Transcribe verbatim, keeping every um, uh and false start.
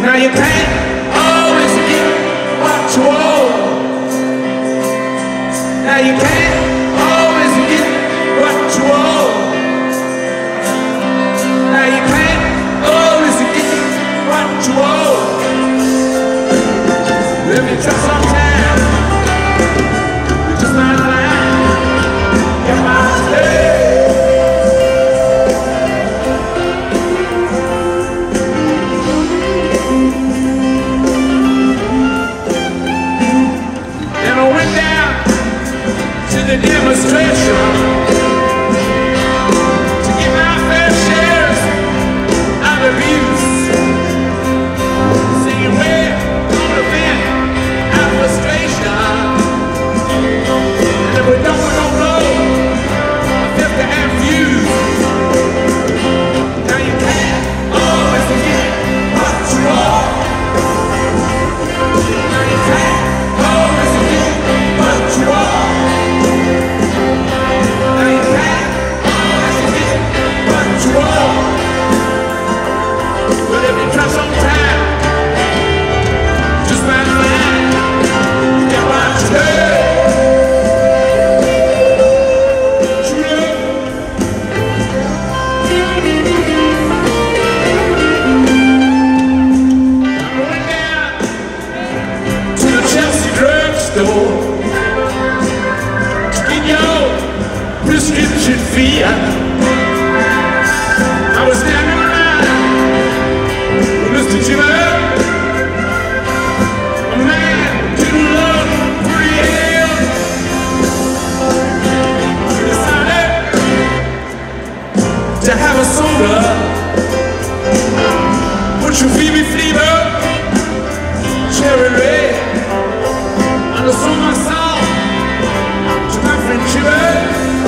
Now you can't always get what you want. Now you can't always get what you want. Now you can't always get what you want. Let me try sometime. You just might lie. You might stay. The demonstration to get my fair shares of abuse. Singing way on the vent of frustration. And if we don't, we're gonna blow a fifty amp fuse. Now you can't always get what you want. Now you can't always get what you want. Prescription fee. I was standing around with Mister Jimmy, a man who loved pretty hell. He decided to have a soda, put your Phoebe flavor, cherry red, and I sold my soul to my friend Jimmy.